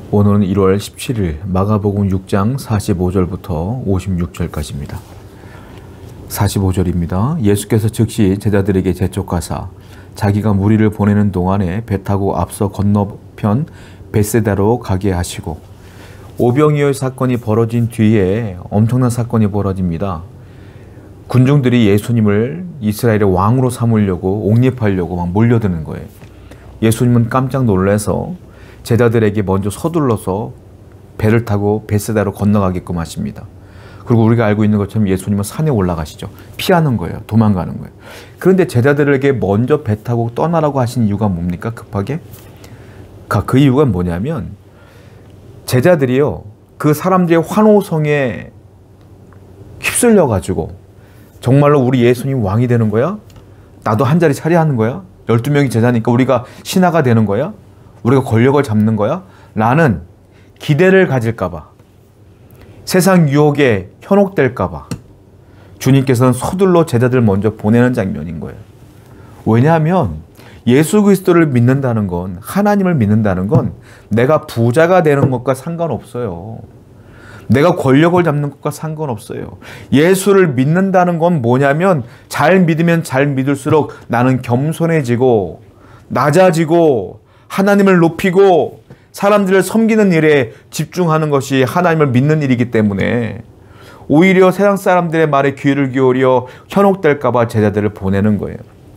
오늘은 1월 17일 마가복음 6장 45절부터 56절까지입니다. 45절입니다. 예수께서 즉시 제자들에게 재촉하사 자기가 무리를 보내는 동안에 배 타고 앞서 건너편 벳세다로 가게 하시고, 오병이어 사건이 벌어진 뒤에 엄청난 사건이 벌어집니다. 군중들이 예수님을 이스라엘의 왕으로 삼으려고 옹립하려고 막 몰려드는 거예요. 예수님은 깜짝 놀라서 제자들에게 먼저 서둘러서 배를 타고 벳세다로 건너가게끔 하십니다. 그리고 우리가 알고 있는 것처럼 예수님은 산에 올라가시죠. 피하는 거예요. 도망가는 거예요. 그런데 제자들에게 먼저 배 타고 떠나라고 하신 이유가 뭡니까? 급하게? 그 이유가 뭐냐면, 제자들이요, 그 사람들의 환호성에 휩쓸려가지고 정말로 우리 예수님 왕이 되는 거야? 나도 한 자리 차려하는 거야? 12명이 제자니까 우리가 신하가 되는 거야? 우리가 권력을 잡는 거야? 라는 기대를 가질까봐, 세상 유혹에 현혹될까봐 주님께서는 서둘러 제자들 먼저 보내는 장면인 거예요. 왜냐하면 예수 그리스도를 믿는다는 건, 하나님을 믿는다는 건 내가 부자가 되는 것과 상관없어요. 내가 권력을 잡는 것과 상관없어요. 예수를 믿는다는 건 뭐냐면, 잘 믿으면 잘 믿을수록 나는 겸손해지고 낮아지고 하나님을 높이고 사람들을 섬기는 일에 집중하는 것이 하나님을 믿는 일이기 때문에, 오히려 세상 사람들의 말에 귀를 기울여 현혹될까 봐 제자들을 보내는 거예요.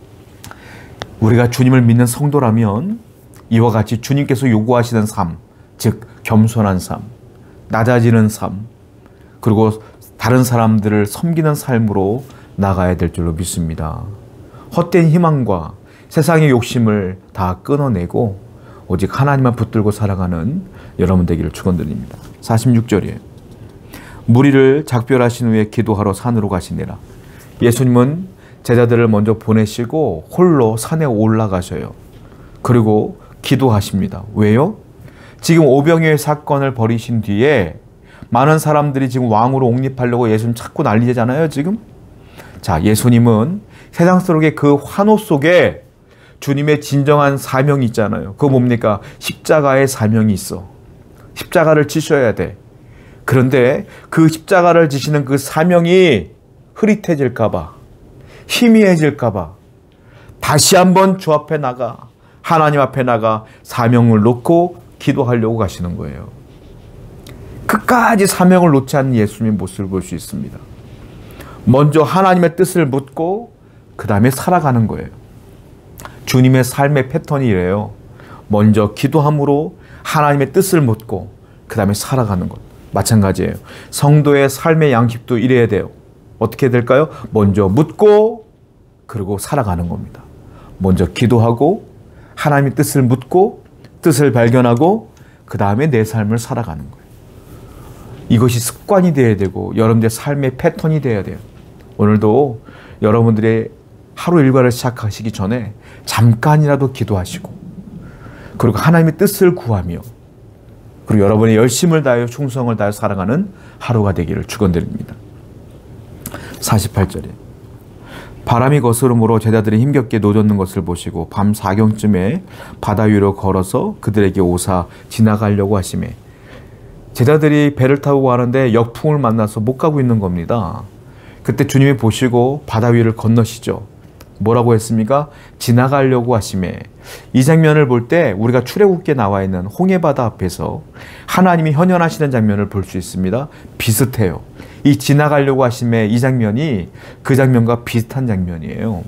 우리가 주님을 믿는 성도라면 이와 같이 주님께서 요구하시는 삶, 즉 겸손한 삶, 낮아지는 삶, 그리고 다른 사람들을 섬기는 삶으로 나가야 될 줄로 믿습니다. 헛된 희망과 세상의 욕심을 다 끊어내고 오직 하나님만 붙들고 살아가는 여러분 되기를 축원드립니다. 46절이에요. 무리를 작별하신 후에 기도하러 산으로 가시니라. 예수님은 제자들을 먼저 보내시고 홀로 산에 올라가셔요. 그리고 기도하십니다. 왜요? 지금 오병이어의 사건을 벌이신 뒤에 많은 사람들이 지금 왕으로 옹립하려고 예수님 찾고 난리잖아요, 지금. 자, 예수님은 세상 속의 그 환호 속에 주님의 진정한 사명이 있잖아요. 그거 뭡니까? 십자가의 사명이 있어. 십자가를 지셔야 돼. 그런데 그 십자가를 지시는 그 사명이 흐릿해질까 봐, 희미해질까 봐 다시 한번 주 앞에 나가, 하나님 앞에 나가 사명을 놓고 기도하려고 가시는 거예요. 끝까지 사명을 놓지 않는 예수님의 모습을 볼 수 있습니다. 먼저 하나님의 뜻을 묻고 그 다음에 살아가는 거예요. 주님의 삶의 패턴이 이래요. 먼저 기도함으로 하나님의 뜻을 묻고 그 다음에 살아가는 것. 마찬가지예요. 성도의 삶의 양식도 이래야 돼요. 어떻게 될까요? 먼저 묻고 그리고 살아가는 겁니다. 먼저 기도하고 하나님의 뜻을 묻고 뜻을 발견하고 그 다음에 내 삶을 살아가는 거예요. 이것이 습관이 되어야 되고 여러분들의 삶의 패턴이 되어야 돼요. 오늘도 여러분들의 하루 일과를 시작하시기 전에 잠깐이라도 기도하시고, 그리고 하나님의 뜻을 구하며, 그리고 여러분의 열심을 다하여 충성을 다하여 살아가는 하루가 되기를 축원드립니다. 48절에 바람이 거스름으로 제자들이 힘겹게 노젓는 것을 보시고 밤 4경쯤에 바다 위로 걸어서 그들에게 오사 지나가려고 하시매, 제자들이 배를 타고 가는데 역풍을 만나서 못 가고 있는 겁니다. 그때 주님이 보시고 바다 위를 건너시죠. 뭐라고 했습니까? 지나가려고 하시매. 이 장면을 볼 때 우리가 출애굽기에 나와 있는 홍해바다 앞에서 하나님이 현현하시는 장면을 볼 수 있습니다. 비슷해요. 이 지나가려고 하심에 이 장면이 그 장면과 비슷한 장면이에요.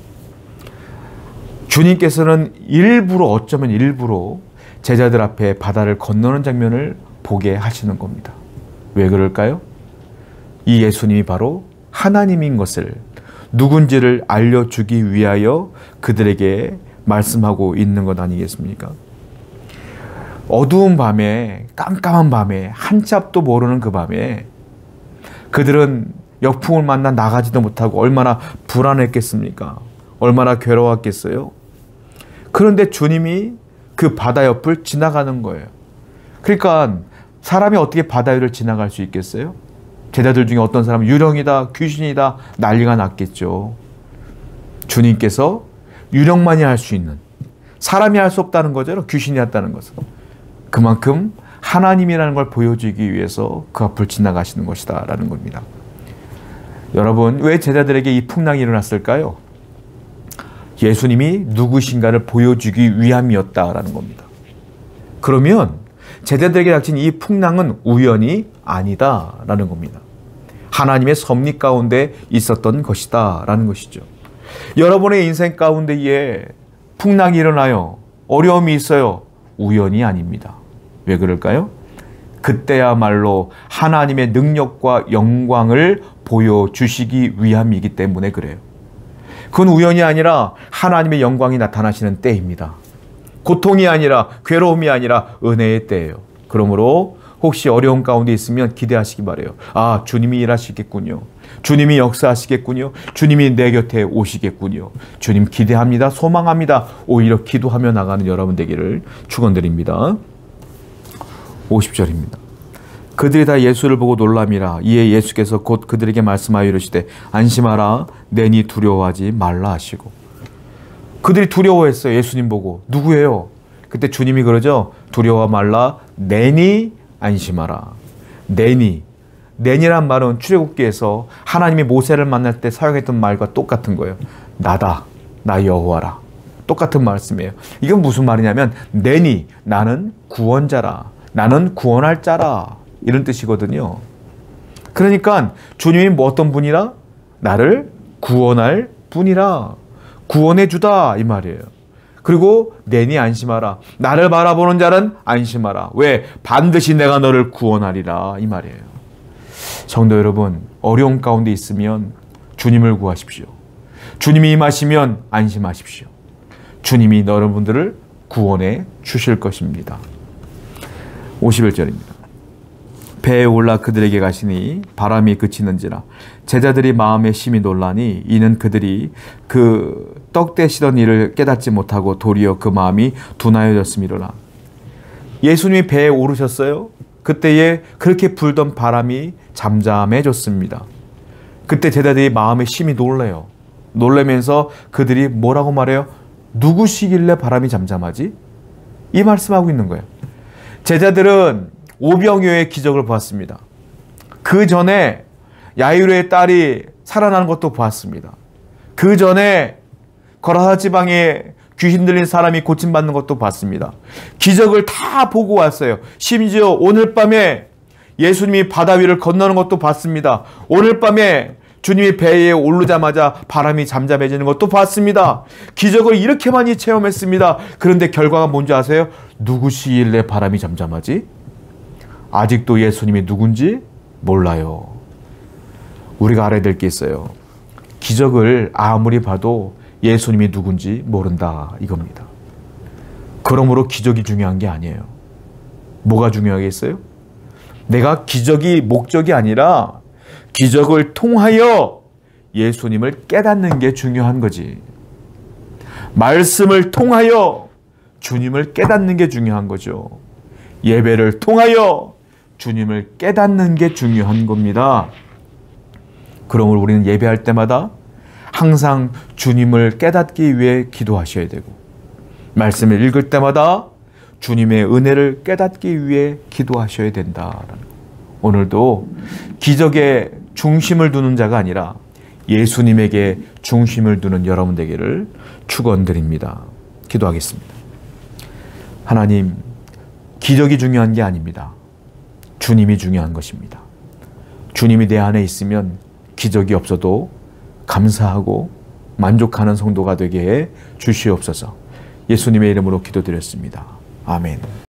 주님께서는 어쩌면 일부러 제자들 앞에 바다를 건너는 장면을 보게 하시는 겁니다. 왜 그럴까요? 이 예수님이 바로 하나님인 것을, 누군지를 알려주기 위하여 그들에게 말씀하고 있는 것 아니겠습니까? 어두운 밤에, 깜깜한 밤에, 한참도 모르는 그 밤에 그들은 역풍을 만나 나가지도 못하고 얼마나 불안했겠습니까? 얼마나 괴로웠겠어요? 그런데 주님이 그 바다 옆을 지나가는 거예요. 그러니까 사람이 어떻게 바다 위를 지나갈 수 있겠어요? 제자들 중에 어떤 사람은 유령이다, 귀신이다 난리가 났겠죠. 주님께서 유령만이 할 수 있는, 사람이 할 수 없다는 거죠. 귀신이 했다는 것은. 그만큼 하나님이라는 걸 보여주기 위해서 그 앞을 지나가시는 것이다 라는 겁니다. 여러분, 왜 제자들에게 이 풍랑이 일어났을까요? 예수님이 누구신가를 보여주기 위함이었다라는 겁니다. 그러면 제자들에게 닥친 이 풍랑은 우연이 아니다라는 겁니다. 하나님의 섭리 가운데 있었던 것이다라는 것이죠. 여러분의 인생 가운데에 풍랑이 일어나요. 어려움이 있어요. 우연이 아닙니다. 왜 그럴까요? 그때야말로 하나님의 능력과 영광을 보여주시기 위함이기 때문에 그래요. 그건 우연이 아니라 하나님의 영광이 나타나시는 때입니다. 고통이 아니라, 괴로움이 아니라 은혜의 때예요. 그러므로 혹시 어려운 가운데 있으면 기대하시기 바라요. 아, 주님이 일하시겠군요. 주님이 역사하시겠군요. 주님이 내 곁에 오시겠군요. 주님 기대합니다. 소망합니다. 오히려 기도하며 나가는 여러분 되기를 축원드립니다. 50절입니다. 그들이 다 예수를 보고 놀람이라. 이에 예수께서 곧 그들에게 말씀하여 이르시되 안심하라, 내니 두려워하지 말라 하시고. 그들이 두려워했어요. 예수님 보고. 누구예요? 그때 주님이 그러죠. 두려워 말라, 내니 안심하라. 내니란 말은 출애굽기에서 하나님이 모세를 만날 때 사용했던 말과 똑같은 거예요. 나다, 나 여호와라. 똑같은 말씀이에요. 이건 무슨 말이냐면 내니, 나는 구원자라, 나는 구원할 자라, 이런 뜻이거든요. 그러니까 주님이 뭐 어떤 분이라? 나를 구원할 분이라, 구원해 주다 이 말이에요. 그리고 내니 안심하라. 나를 바라보는 자는 안심하라. 왜? 반드시 내가 너를 구원하리라 이 말이에요. 성도 여러분, 어려움 가운데 있으면 주님을 구하십시오. 주님이 임하시면 안심하십시오. 주님이 여러분들을 구원해 주실 것입니다. 51절입니다. 배에 올라 그들에게 가시니 바람이 그치는지라. 제자들이 마음에 심히 놀라니 이는 그들이 그 떡 떼시던 일을 깨닫지 못하고 도리어 그 마음이 둔하여졌음이로라. 예수님이 배에 오르셨어요. 그때에 그렇게 불던 바람이 잠잠해졌습니다. 그때 제자들이 마음에 심히 놀래요. 놀라면서 그들이 뭐라고 말해요? 누구시길래 바람이 잠잠하지? 이 말씀하고 있는 거예요. 제자들은 오병이어의 기적을 보았습니다. 그 전에 야이로의 딸이 살아나는 것도 보았습니다. 그 전에 거라사 지방에 귀신 들린 사람이 고침받는 것도 봤습니다. 기적을 다 보고 왔어요. 심지어 오늘 밤에 예수님이 바다 위를 건너는 것도 봤습니다. 오늘 밤에 주님이 배에 오르자마자 바람이 잠잠해지는 것도 봤습니다. 기적을 이렇게 많이 체험했습니다. 그런데 결과가 뭔지 아세요? 누구시길래 바람이 잠잠하지? 아직도 예수님이 누군지 몰라요. 우리가 알아야 될 게 있어요. 기적을 아무리 봐도 예수님이 누군지 모른다 이겁니다. 그러므로 기적이 중요한 게 아니에요. 뭐가 중요하겠어요? 내가 기적이 목적이 아니라 기적을 통하여 예수님을 깨닫는 게 중요한 거지. 말씀을 통하여 주님을 깨닫는 게 중요한 거죠. 예배를 통하여 주님을 깨닫는 게 중요한 겁니다. 그러므로 우리는 예배할 때마다 항상 주님을 깨닫기 위해 기도하셔야 되고, 말씀을 읽을 때마다 주님의 은혜를 깨닫기 위해 기도하셔야 된다. 오늘도 기적에 중심을 두는 자가 아니라 예수님에게 중심을 두는 여러분 되기를 축원드립니다. 기도하겠습니다. 하나님, 기적이 중요한 게 아닙니다. 주님이 중요한 것입니다. 주님이 내 안에 있으면 기적이 없어도 감사하고 만족하는 성도가 되게 해 주시옵소서. 예수님의 이름으로 기도드렸습니다. 아멘.